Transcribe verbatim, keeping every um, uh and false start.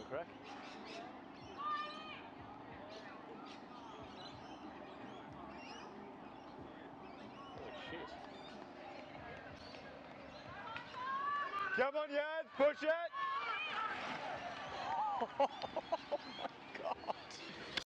correct? Holy shit. Come on, Yas, push it!